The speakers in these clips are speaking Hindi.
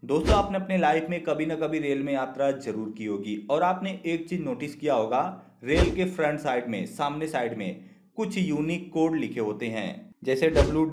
दोस्तों आपने अपने लाइफ में कभी ना कभी रेल में यात्रा जरूर की होगी और आपने एक चीज नोटिस किया होगा। रेल के फ्रंट साइड में सामने साइड में कुछ यूनिक कोड लिखे होते हैं। जैसे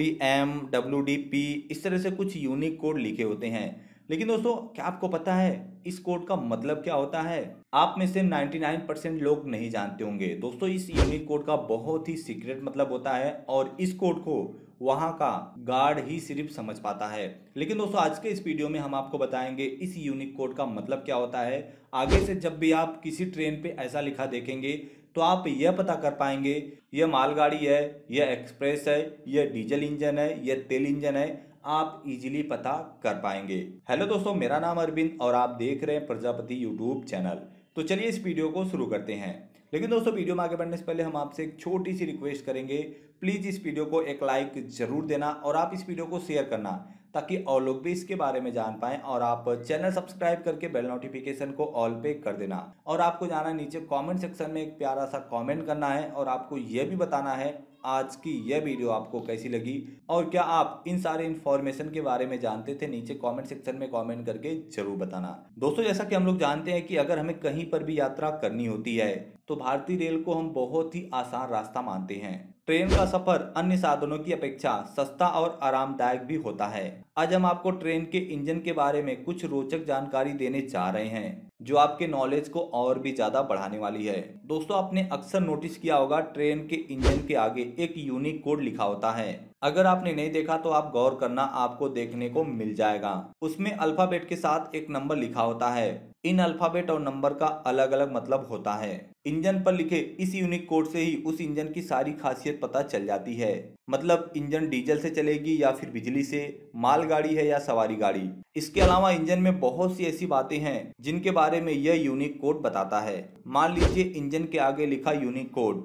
WDM WDP इस तरह से कुछ यूनिक कोड लिखे होते हैं। लेकिन दोस्तों क्या आपको पता है इस कोड का मतलब क्या होता है? आप में से 99% लोग नहीं जानते होंगे। दोस्तों इस यूनिक कोड का बहुत ही सीक्रेट मतलब होता है और इस कोड को वहाँ का गार्ड ही सिर्फ समझ पाता है। लेकिन दोस्तों आज के इस वीडियो में हम आपको बताएंगे इस यूनिक कोड का मतलब क्या होता है। आगे से जब भी आप किसी ट्रेन पे ऐसा लिखा देखेंगे तो आप यह पता कर पाएंगे यह मालगाड़ी है, यह एक्सप्रेस है, यह डीजल इंजन है, यह तेल इंजन है। आप इजीली पता कर पाएंगे। हेलो दोस्तों, मेरा नाम अरविंद और आप देख रहे हैं प्रजापति यूट्यूब चैनल। तो चलिए इस वीडियो को शुरू करते हैं। लेकिन दोस्तों वीडियो में आगे बढ़ने से पहले हम आपसे एक छोटी सी रिक्वेस्ट करेंगे। प्लीज़ इस वीडियो को एक लाइक जरूर देना और आप इस वीडियो को शेयर करना ताकि और लोग भी इसके बारे में जान पाएं। और आप चैनल सब्सक्राइब करके बेल नोटिफिकेशन को ऑल पे कर देना। और आपको जाना नीचे कमेंट सेक्शन में एक प्यारा सा कमेंट करना है और आपको यह भी बताना है आज की यह वीडियो आपको कैसी लगी और क्या आप इन सारे इन्फॉर्मेशन के बारे में जानते थे। नीचे कमेंट सेक्शन में कमेंट करके जरूर बताना। दोस्तों जैसा कि हम लोग जानते हैं कि अगर हमें कहीं पर भी यात्रा करनी होती है तो भारतीय रेल को हम बहुत ही आसान रास्ता मानते हैं। ट्रेन का सफर अन्य साधनों की अपेक्षा सस्ता और आरामदायक भी होता है। आज हम आपको ट्रेन के इंजन के बारे में कुछ रोचक जानकारी देने जा रहे हैं जो आपके नॉलेज को और भी ज्यादा बढ़ाने वाली है। दोस्तों आपने अक्सर नोटिस किया होगा ट्रेन के इंजन के आगे एक यूनिक कोड लिखा होता है। अगर आपने नहीं देखा तो आप गौर करना, आपको देखने को मिल जाएगा। उसमें अल्फाबेट के साथ एक नंबर लिखा होता है। इन अल्फाबेट और नंबर का अलग अलग मतलब होता है। इंजन पर लिखे इस यूनिक कोड से ही उस इंजन की सारी खासियत पता चल जाती है। मतलब इंजन डीजल से चलेगी या फिर बिजली से, मालगाड़ी है या सवारी गाड़ी। इसके अलावा इंजन में बहुत सी ऐसी बातें हैं जिनके बारे में यह यूनिक कोड बताता है। मान लीजिए इंजन के आगे लिखा यूनिक कोड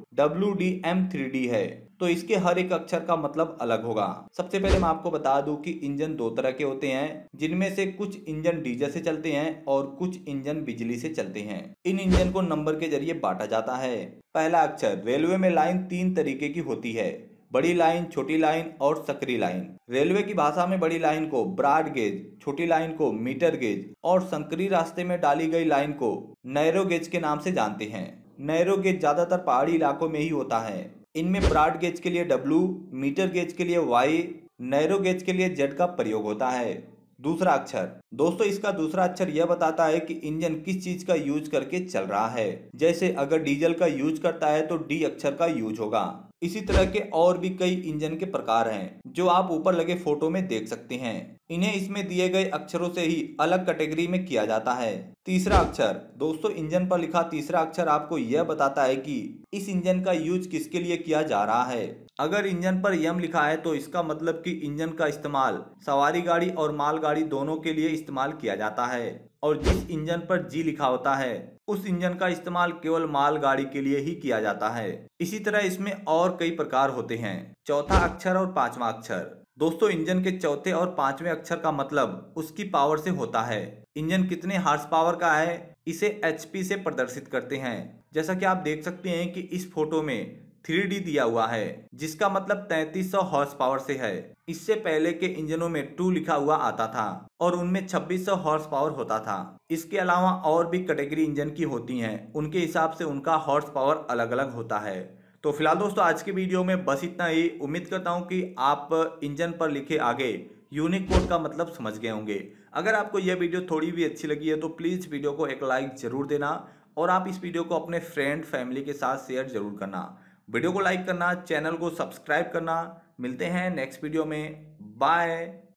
WDM3D है तो इसके हर एक अक्षर का मतलब अलग होगा। सबसे पहले मैं आपको बता दूं कि इंजन दो तरह के होते हैं, जिनमें से कुछ इंजन डीजल से चलते हैं और कुछ इंजन बिजली से चलते हैं। इन इंजन को नंबर के जरिए बांटा जाता है। पहला अक्षर। रेलवे में लाइन तीन तरीके की होती है, बड़ी लाइन, छोटी लाइन और सकरी लाइन। रेलवे की भाषा में बड़ी लाइन को ब्रॉड गेज, छोटी लाइन को मीटर गेज और संकरी रास्ते में डाली गई लाइन को नैरो गेज के नाम से जानते हैं। नैरो गेज ज्यादातर पहाड़ी इलाकों में ही होता है। इनमें ब्रॉड गेज के लिए W, मीटर गेज के लिए Y, नैरो गेज के लिए Z का प्रयोग होता है। दूसरा अक्षर। दोस्तों इसका दूसरा अक्षर यह बताता है कि इंजन किस चीज का यूज करके चल रहा है। जैसे अगर डीजल का यूज करता है तो D अक्षर का यूज होगा। इसी तरह के और भी कई इंजन के प्रकार हैं जो आप ऊपर लगे फोटो में देख सकते हैं। इन्हें इसमें दिए गए अक्षरों से ही अलग कैटेगरी में किया जाता है। तीसरा अक्षर। दोस्तों इंजन पर लिखा तीसरा अक्षर आपको यह बताता है कि इस इंजन का यूज किसके लिए किया जा रहा है। अगर इंजन पर यम लिखा है तो इसका मतलब कि इंजन का इस्तेमाल सवारी गाड़ी और मालगाड़ी दोनों के लिए इस्तेमाल किया जाता है। और जिस इंजन पर G लिखा होता है उस इंजन का इस्तेमाल केवल मालगाड़ी के लिए ही किया जाता है। इसी तरह इसमें और कई प्रकार होते हैं। चौथा अक्षर और पांचवा अक्षर। दोस्तों इंजन के चौथे और पांचवें अक्षर का मतलब उसकी पावर से होता है। इंजन कितने हार्स पावर का है इसे HP से प्रदर्शित करते हैं। जैसा कि आप देख सकते हैं कि इस फोटो में 3D दिया हुआ है जिसका मतलब 3300 हॉर्स पावर से है। इससे पहले के इंजनों में 2 लिखा हुआ आता था और उनमें 2600 हॉर्स पावर होता था। इसके अलावा और भी कैटेगरी इंजन की होती हैं, उनके हिसाब से उनका हॉर्स पावर अलग अलग होता है। तो फिलहाल दोस्तों आज के वीडियो में बस इतना ही। उम्मीद करता हूँ कि आप इंजन पर लिखे आगे यूनिक कोड का मतलब समझ गए होंगे। अगर आपको यह वीडियो थोड़ी भी अच्छी लगी है तो प्लीज़ वीडियो को एक लाइक जरूर देना और आप इस वीडियो को अपने फ्रेंड फैमिली के साथ शेयर जरूर करना। वीडियो को लाइक करना, चैनल को सब्सक्राइब करना। मिलते हैं नेक्स्ट वीडियो में। बाय।